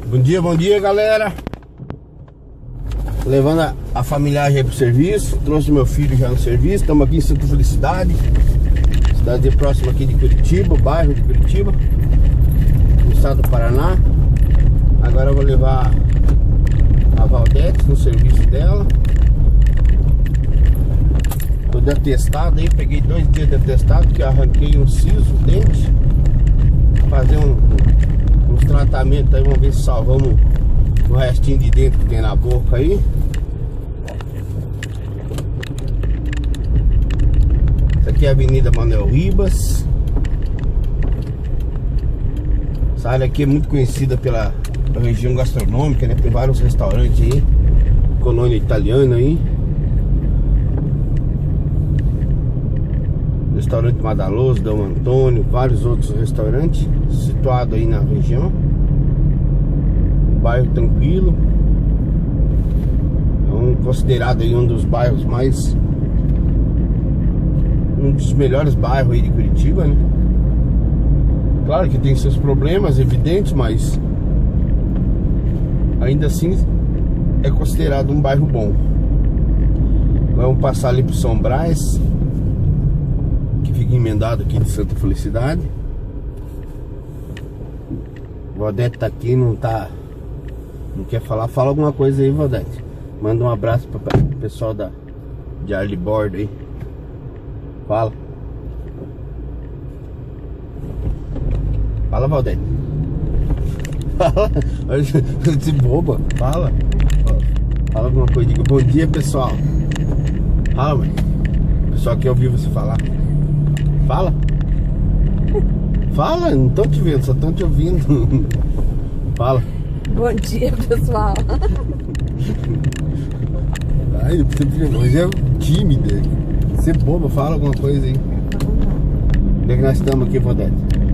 Bom dia, galera. Levando a familiagem aí pro serviço. Trouxe meu filho já no serviço. Estamos aqui em Santa Felicidade, cidade próxima aqui de Curitiba, bairro de Curitiba, no estado do Paraná. Agora eu vou levar a Valdete no serviço dela. Tô de atestado aí, peguei 2 dias de atestado, que arranquei um siso, dente. Fazer uns tratamentos aí, vamos ver se salvamos o restinho de dentro que tem na boca aí. Essa aqui é a Avenida Manuel Ribas. Essa área aqui é muito conhecida pela região gastronômica, né? Tem vários restaurantes aí, colônia italiana aí. Restaurante Madaloso, Dom Antônio, vários outros restaurantes situados aí na região. Bairro tranquilo, considerado aí um dos bairros um dos melhores bairros aí de Curitiba, né? Claro que tem seus problemas evidentes, mas ainda assim é considerado um bairro bom. Vamos passar ali pro São Brás, que fica emendado aqui de Santa Felicidade. Valdete tá aqui, não quer falar. Fala alguma coisa aí, Valdete. Manda um abraço pro pessoal de Arlibordo aí. Fala. Fala, Valdete. Fala. Esse boba. Fala. Fala alguma coisa. Diga bom dia, pessoal. Fala, mãe. O pessoal quer ouvir você falar. Fala. Fala, não estão te vendo, só estão te ouvindo. Fala. Bom dia, pessoal. Ai, hoje é tímida. Você é boba, fala alguma coisa aí. Onde é que nós estamos aqui, Valdete?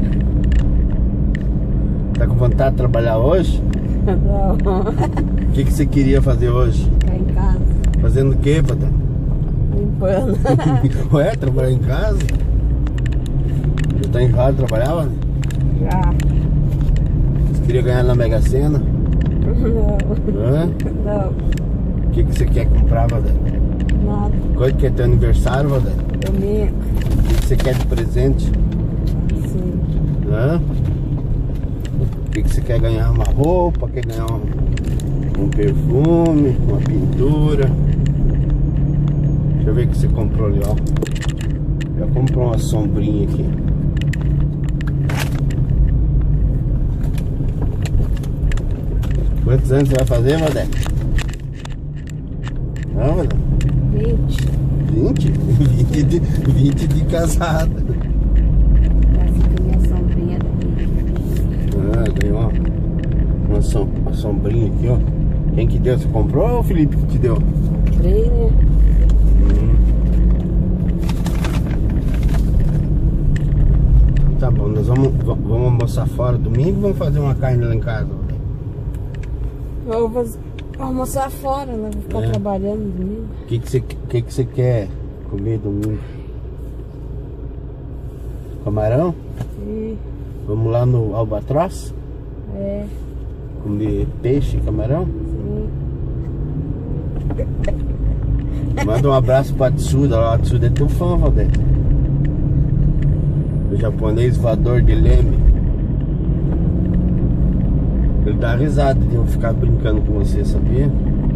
Tá com vontade de trabalhar hoje? Não. O que você queria fazer hoje? Ficar em casa. Fazendo o que, Valdete? Limpando. Ué, trabalhar em casa? Já tá em casa, trabalhava? Já. Você queria ganhar na Mega Sena? Não. Hã? Não. O que você quer comprar, Valdete? Nada. Quando que é teu aniversário, Valdete? Domingo. O que você quer de presente? Sim. Hã? O que você quer ganhar? Uma roupa? Quer ganhar um perfume? Uma pintura? Deixa eu ver o que você comprou ali, ó. Já comprou uma sombrinha aqui. Quantos anos você vai fazer, Valdete? Não, Valdete? 20. 20? 20 de casada. Essa aqui é minha sombrinha daqui. Ah, ganhou uma sombrinha aqui, ó. Quem que deu? Você comprou ou o Felipe que te deu? Comprei, né? Tá bom, nós vamos almoçar fora domingo ou vamos fazer uma carne lá em casa? Eu vou almoçar fora, né? Vou ficar trabalhando domingo. O que você quer comer domingo? Camarão? Sim. Vamos lá no Albatroz? É. Comer peixe e camarão? Sim. Manda um abraço pra Tsuda. A Tsuda é teu fã, Valdete. O japonês voador de Leme. Ele dá risada de eu ficar brincando com você, sabia?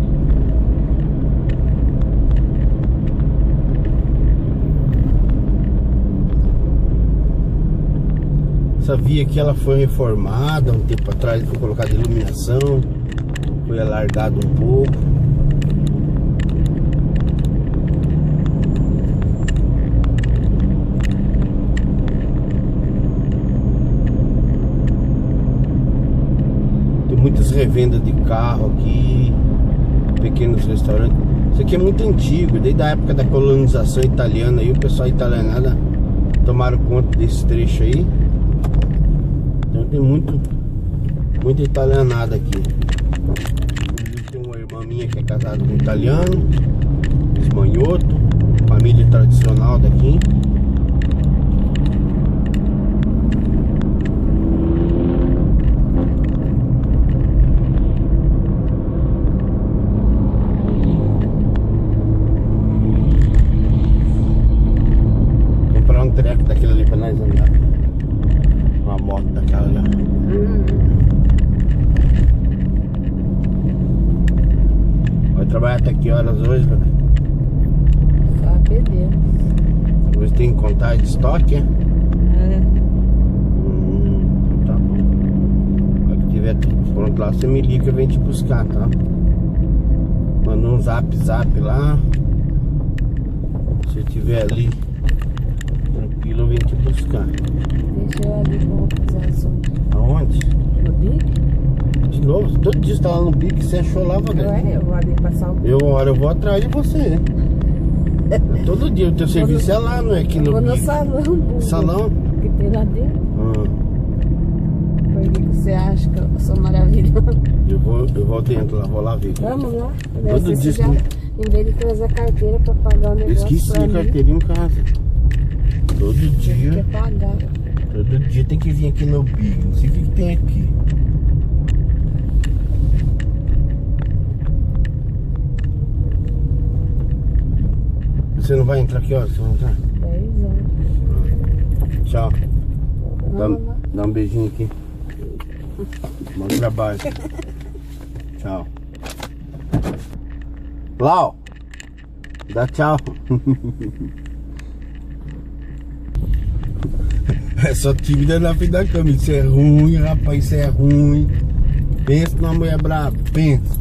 Essa via aqui ela foi reformada um tempo atrás, foi colocada iluminação, foi alargado um pouco. Tem muitas revendas de carro aqui, pequenos restaurantes. Isso aqui é muito antigo, desde a época da colonização italiana aí, o pessoal italianada tomaram conta desse trecho aí. Então tem muita italianada aqui. Tem uma irmã minha que é casada com um italiano, esmanhoto, família tradicional daqui. até que horas hoje, velho? Sabe Deus. Hoje tem contagem de estoque, é? Tá bom. Quando tiver tudo pronto lá, você me liga e vem te buscar, tá? Manda um zap lá. Se tiver ali tranquilo, eu venho te buscar. Deixa eu ali que eu vou fazer as unhas. Aonde? No Big? De novo? Todo dia você tá lá no pique, você achou lá, Valéria? Eu vou ali passar o... Eu vou atrás de você. Todo dia o teu serviço é lá, não é aqui no vou no Big. salão. Salão? Que tem lá dentro. Por que você acha que eu sou maravilhosa? Eu vou dentro lá, vou lá ver. Vamos lá. Todo dia já, em vez de trazer a carteira pra pagar o negócio. Esqueci a carteira em casa. Todo dia. Quer pagar. Todo dia tem que vir aqui no Big. Não sei o que tem aqui. Você não vai entrar aqui, ó? Você vai entrar? 10 horas. Tchau. Vamos lá. Dá um beijinho aqui. Bom trabalho. Tchau. Lau, dá tchau. É só tímida na frente da cama. Isso é ruim, rapaz, isso é ruim. Pensa numa mulher brava. Pensa.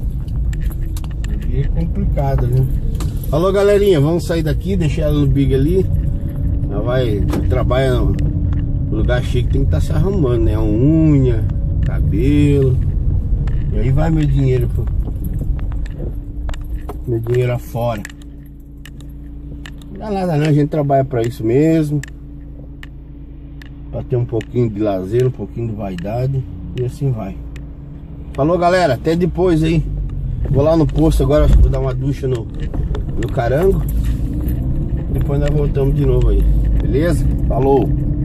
É complicado, né? Falou, galerinha, vamos sair daqui, deixar ela no Big ali. Ela vai trabalhar no lugar chique, tem que estar se arrumando, né? Unha, cabelo. E aí vai meu dinheiro, pô. Meu dinheiro afora. Não dá nada não, a gente trabalha pra isso mesmo. Pra ter um pouquinho de lazer, um pouquinho de vaidade. E assim vai. Falou, galera, até depois aí. Vou lá no posto agora, acho que vou dar uma ducha no Carango. Depois nós voltamos de novo aí. Beleza? Falou!